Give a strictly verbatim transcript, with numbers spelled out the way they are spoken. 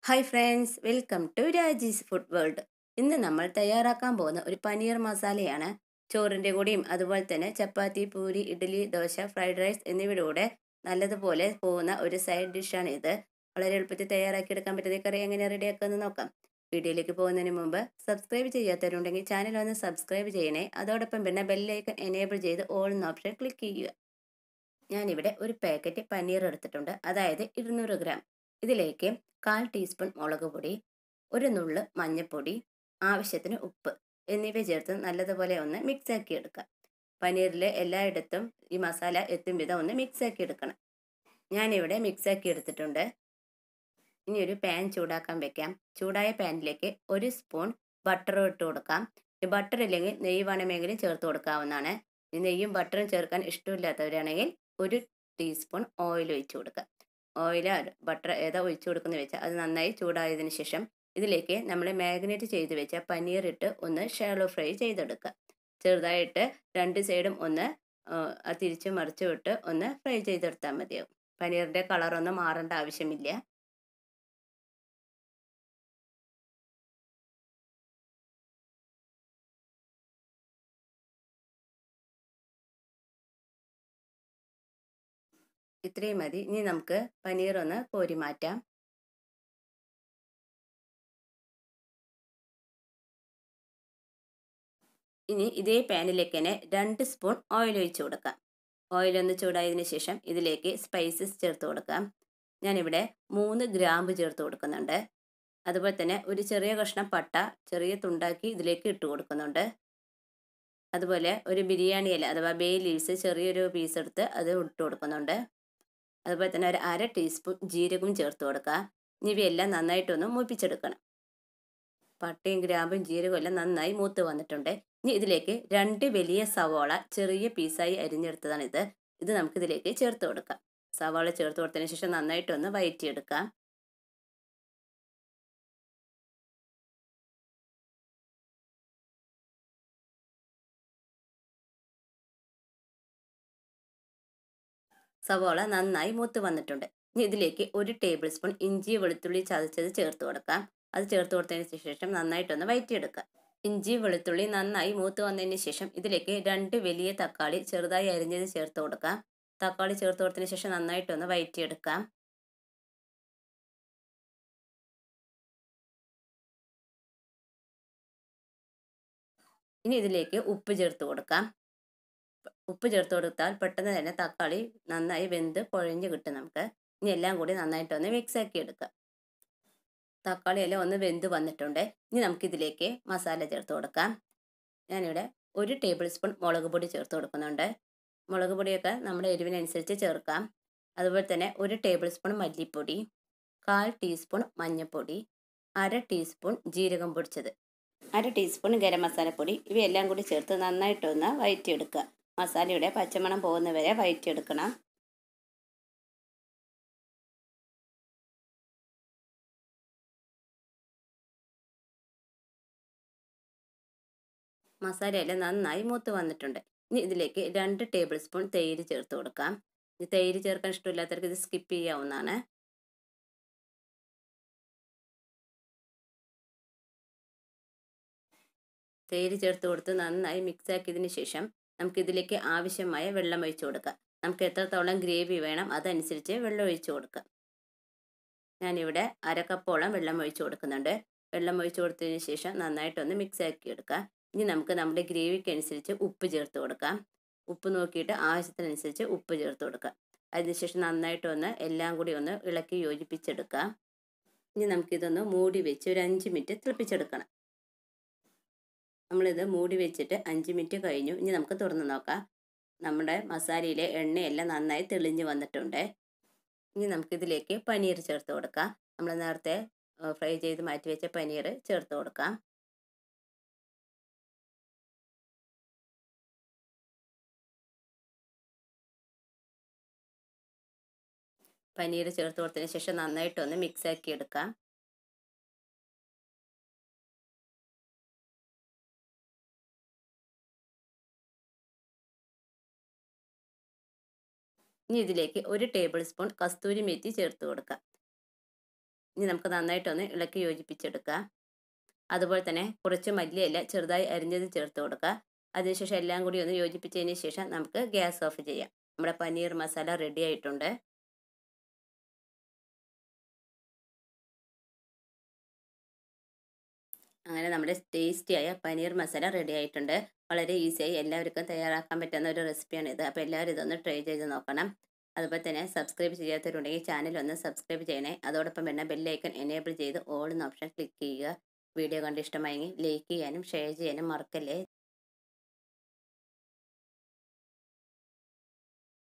Hi friends, welcome to RAJIS Food World. ഇന്ന് നമ്മൾ തയ്യാറാക്കാൻ പോകുന്ന ഒരു പനീർ മസാലയാണ്. ചോറിൻ്റെ കൂടെയും അതുപോലെ തന്നെ ചപ്പാത്തി, പൂരി, ഇഡ്ഡലി, ദോശ, ഫ്രൈഡ് റൈസ് എന്നിവയുടെ കൂടെ നല്ലതുപോലെ പോകുന്ന ഒരു സൈഡ് ഡിഷാണ് ഇത്. വളരെ എളുപ്പത്തിൽ തയ്യാറാക്കിയെടുക്കാൻ പറ്റുന്ന കറി എങ്ങനെ റെഡിയാക്കാമെന്ന് നോക്കാം. വീഡിയോയിലേക്ക് പോകുന്നതിന് മുമ്പ് സബ്സ്ക്രൈബ് ചെയ്യാത്തവരുണ്ടെങ്കിൽ ചാനൽ ഒന്ന് സബ്സ്ക്രൈബ് ചെയ്യണേ. അതോടൊപ്പം പിന്നെ ബെല്ലൈക്കൺ എനേബിൾ ചെയ്ത് ഓൾ എന്ന ഓപ്ഷൻ ക്ലിക്ക് ചെയ്യുക. ഞാനിവിടെ ഒരു പാക്കറ്റ് പനീർ എടുത്തിട്ടുണ്ട്, അതായത് ഇരുന്നൂറ് ഗ്രാം. ഇതിലേക്ക് കാൽ ടീസ്പൂൺ മുളക് പൊടി, ഒരു നുള്ള് മഞ്ഞൾപ്പൊടി, ആവശ്യത്തിന് ഉപ്പ് എന്നിവ ചേർത്ത് നല്ലതുപോലെ ഒന്ന് മിക്സാക്കി എടുക്കാം. പനീറിൽ എല്ലായിടത്തും ഈ മസാല എത്തും വിധം ഒന്ന് മിക്സാക്കി എടുക്കണം. ഞാനിവിടെ മിക്സാക്കി എടുത്തിട്ടുണ്ട്. ഇനി ഒരു പാൻ ചൂടാക്കാൻ വെക്കാം. ചൂടായ പാനിലേക്ക് ഒരു സ്പൂൺ ബട്ടർ ഇട്ട് കൊടുക്കാം. ബട്ടർ ഇല്ലെങ്കിൽ നെയ്യ് വേണമെങ്കിലും ചേർത്ത് കൊടുക്കാവുന്നതാണ്. ഈ നെയ്യും ബട്ടറും ചേർക്കാൻ ഇഷ്ടമില്ലാത്തവരാണെങ്കിൽ ഒരു ടീസ്പൂൺ ഓയിൽ ഒഴിച്ചു കൊടുക്കുക. ഓയിൽ ബട്ടർ ഏതാ ഒഴിച്ചു കൊടുക്കുന്നത് വെച്ചാൽ അത് നന്നായി ചൂടായതിനു ശേഷം ഇതിലേക്ക് നമ്മൾ മാഗ്നേറ്റ് ചെയ്ത് വെച്ച പനീർ ഇട്ട് ഒന്ന് ഷാലോ ഫ്രൈ ചെയ്തെടുക്കുക. ചെറുതായിട്ട് രണ്ട് സൈഡും ഒന്ന് തിരിച്ച് മറിച്ച് വിട്ട് ഒന്ന് ഫ്രൈ ചെയ്തെടുത്താൽ മതിയാവും. പനീറിൻ്റെ കളറൊന്നും മാറേണ്ട ആവശ്യമില്ല. ഇത്രയും മതി. ഇനി നമുക്ക് പനീർ ഒന്ന് കോരി മാറ്റാം. ഇനി ഇതേ പാനിലേക്ക് തന്നെ രണ്ട് സ്പൂൺ ഓയിൽ ഒഴിച്ചു കൊടുക്കാം. ഓയിൽ ഒന്ന് ചൂടായതിനു ശേഷം ഇതിലേക്ക് സ്പൈസസ് ചേർത്ത് കൊടുക്കാം. ഞാനിവിടെ മൂന്ന് ഗ്രാമ്പ് ചേർത്ത് കൊടുക്കുന്നുണ്ട്. അതുപോലെ തന്നെ ഒരു ചെറിയ കഷ്ണം പട്ട ചെറിയ തുണ്ടാക്കി ഇതിലേക്ക് ഇട്ട് കൊടുക്കുന്നുണ്ട്. അതുപോലെ ഒരു ബിരിയാണി ഇല അഥവാ ബേ ലീവ്സ് ചെറിയൊരു പീസ് എടുത്ത് അത് ഇട്ട് കൊടുക്കുന്നുണ്ട്. അതുപോലെ തന്നെ ഒരു അര ടീസ്പൂൺ ജീരകവും ചേർത്ത് കൊടുക്കുക. ഇവയെല്ലാം നന്നായിട്ടൊന്ന് മൂപ്പിച്ചെടുക്കണം. പട്ടയും ഗ്രാമ്പും ജീരകവും എല്ലാം നന്നായി മൂത്ത് വന്നിട്ടുണ്ട്. ഇനി ഇതിലേക്ക് രണ്ട് വലിയ സവാള ചെറിയ പീസായി അരിഞ്ഞെടുത്തതാണ് ഇത്. ഇത് നമുക്കിതിലേക്ക് ചേർത്ത് കൊടുക്കാം. സവാള ചേർത്ത് കൊടുത്തതിന് ശേഷം നന്നായിട്ടൊന്ന് വഴറ്റിയെടുക്കാം. സവാള നന്നായി മൂത്ത് വന്നിട്ടുണ്ട്. ഇനി ഇതിലേക്ക് ഒരു ടേബിൾ സ്പൂൺ ഇഞ്ചി വെളുത്തുള്ളി ചതച്ചത് ചേർത്ത് കൊടുക്കാം. അത് ചേർത്ത് കൊടുത്തതിന് ശേഷം നന്നായിട്ടൊന്ന് വഴറ്റിയെടുക്കാം. ഇഞ്ചി വെളുത്തുള്ളി നന്നായി മൂത്ത് വന്നതിന് ശേഷം ഇതിലേക്ക് രണ്ട് വലിയ തക്കാളി ചെറുതായി അരിഞ്ഞത് ചേർത്ത് കൊടുക്കാം. തക്കാളി ചേർത്ത് കൊടുത്തതിന് ശേഷം നന്നായിട്ടൊന്ന് വഴറ്റിയെടുക്കാം. ഇനി ഇതിലേക്ക് ഉപ്പ് ചേർത്ത് കൊടുക്കാം. ഉപ്പ് ചേർത്ത് കൊടുത്താൽ പെട്ടെന്ന് തന്നെ തക്കാളി നന്നായി വെന്ത് കുഴഞ്ഞ് കിട്ടും നമുക്ക്. ഇനി എല്ലാം കൂടി നന്നായിട്ടൊന്ന് മിക്സാക്കി എടുക്കാം. തക്കാളി എല്ലാം ഒന്ന് വെന്ത് വന്നിട്ടുണ്ട്. ഇനി നമുക്കിതിലേക്ക് മസാല ചേർത്ത് കൊടുക്കാം. ഞാനിവിടെ ഒരു ടേബിൾ സ്പൂൺ മുളക് പൊടി ചേർത്ത് കൊടുക്കുന്നുണ്ട്. മുളക് പൊടിയൊക്കെ നമ്മുടെ എരിവിനനുസരിച്ച് ചേർക്കാം. അതുപോലെ തന്നെ ഒരു ടേബിൾ സ്പൂൺ മല്ലിപ്പൊടി, കാൽ ടീസ്പൂൺ മഞ്ഞൾപ്പൊടി, അര ടീസ്പൂൺ ജീരകം പൊടിച്ചത്, അര ടീസ്പൂൺ ഗരം മസാലപ്പൊടി ഇവയെല്ലാം കൂടി ചേർത്ത് നന്നായിട്ടൊന്ന് വഴറ്റിയെടുക്കുക. മസാലയുടെ പച്ചമണം പോകുന്നവരെ വഴറ്റിയെടുക്കണം. മസാലയെല്ലാം നന്നായി മൂത്ത് വന്നിട്ടുണ്ട്. ഇനി ഇതിലേക്ക് രണ്ട് ടേബിൾ സ്പൂൺ തൈര് ചേർത്ത് കൊടുക്കാം. ഈ തൈര് ചേർക്കാൻ ഇഷ്ടമില്ലാത്തവർക്ക് ഇത് സ്കിപ്പ് ചെയ്യാവുന്നതാണ്. തൈര് ചേർത്ത് കൊടുത്ത് നന്നായി മിക്സ് ആക്കിയതിന് ശേഷം നമുക്കിതിലേക്ക് ആവശ്യമായ വെള്ളം ഒഴിച്ചു കൊടുക്കാം. നമുക്ക് എത്രത്തോളം ഗ്രേവി വേണം അതനുസരിച്ച് വെള്ളം ഒഴിച്ചു കൊടുക്കാം. ഞാനിവിടെ അര കപ്പോളം വെള്ളം ഒഴിച്ചു കൊടുക്കുന്നുണ്ട്. വെള്ളം ഒഴിച്ചു കൊടുത്തതിന് ശേഷം നന്നായിട്ടൊന്ന് മിക്സ് ആക്കി എടുക്കാം. ഇനി നമുക്ക് നമ്മുടെ ഗ്രേവിക്ക് അനുസരിച്ച് ഉപ്പ് ചേർത്ത് കൊടുക്കാം. ഉപ്പ് നോക്കിയിട്ട് ആവശ്യത്തിനനുസരിച്ച് ഉപ്പ് ചേർത്ത് കൊടുക്കാം. അതിനുശേഷം നന്നായിട്ടൊന്ന് എല്ലാം കൂടി ഒന്ന് ഇളക്കി യോജിപ്പിച്ചെടുക്കാം. ഇനി നമുക്കിതൊന്ന് മൂടി വെച്ച് ഒരു അഞ്ച് മിനിറ്റ് തിളപ്പിച്ചെടുക്കണം. നമ്മളിത് മൂടി വെച്ചിട്ട് അഞ്ച് മിനിറ്റ് കഴിഞ്ഞു. ഇനി നമുക്ക് തുറന്ന് നോക്കാം. നമ്മുടെ മസാലയിലെ എണ്ണയെല്ലാം നന്നായി തെളിഞ്ഞ് വന്നിട്ടുണ്ട്. ഇനി നമുക്കിതിലേക്ക് പനീർ ചേർത്ത് കൊടുക്കാം. നമ്മൾ നേരത്തെ ഫ്രൈ ചെയ്ത് മാറ്റി വെച്ച പനീർ ചേർത്ത് കൊടുക്കാം. പനീർ ചേർത്ത് കൊടുത്തതിന് ശേഷം നന്നായിട്ടൊന്ന് മിക്സ് ആക്കി എടുക്കാം. ഇനി ഇതിലേക്ക് ഒരു ടേബിൾ സ്പൂൺ കസ്തൂരി മേത്തി ചേർത്ത് കൊടുക്കാം. ഇനി നമുക്ക് നന്നായിട്ടൊന്ന് ഇളക്കി യോജിപ്പിച്ചെടുക്കാം. അതുപോലെ തന്നെ കുറച്ച് മല്ലിയില ചെറുതായി അരിഞ്ഞത് ചേർത്ത് കൊടുക്കുക. അതിനുശേഷം എല്ലാം കൂടി ഒന്ന് യോജിപ്പിച്ചതിന് ശേഷം നമുക്ക് ഗ്യാസ് ഓഫ് ചെയ്യാം. നമ്മുടെ പനീർ മസാല റെഡി ആയിട്ടുണ്ട്. അങ്ങനെ നമ്മുടെ ടേസ്റ്റിയായ പനീർ മസാല റെഡി ആയിട്ടുണ്ട്. വളരെ ഈസിയായി എല്ലാവർക്കും തയ്യാറാക്കാൻ പറ്റുന്ന ഒരു റെസിപ്പിയാണിത്. അപ്പോൾ എല്ലാവരും ഇതൊന്ന് ട്രൈ ചെയ്ത് നോക്കണം. അതുപോലെ തന്നെ സബ്സ്ക്രൈബ് ചെയ്യാത്തവരുണ്ടെങ്കിൽ ചാനൽ ഒന്ന് സബ്സ്ക്രൈബ് ചെയ്യണേ. അതോടൊപ്പം തന്നെ ബെല്ലൈക്കൺ എനേബിൾ ചെയ്ത് ഓൾ എന്ന ഓപ്ഷൻ ക്ലിക്ക് ചെയ്യുക. വീഡിയോ കണ്ട് ഇഷ്ടമായെങ്കിൽ ലൈക്ക് ചെയ്യാനും ഷെയർ ചെയ്യാനും മറക്കല്ലേ.